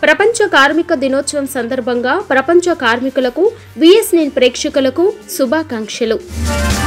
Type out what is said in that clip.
ప్రపంచ కార్మిక దినోత్సవం సందర్భంగా ప్రపంచ కార్మికులకు VS9 ప్రేక్షకులకు శుభాకాంక్షలు.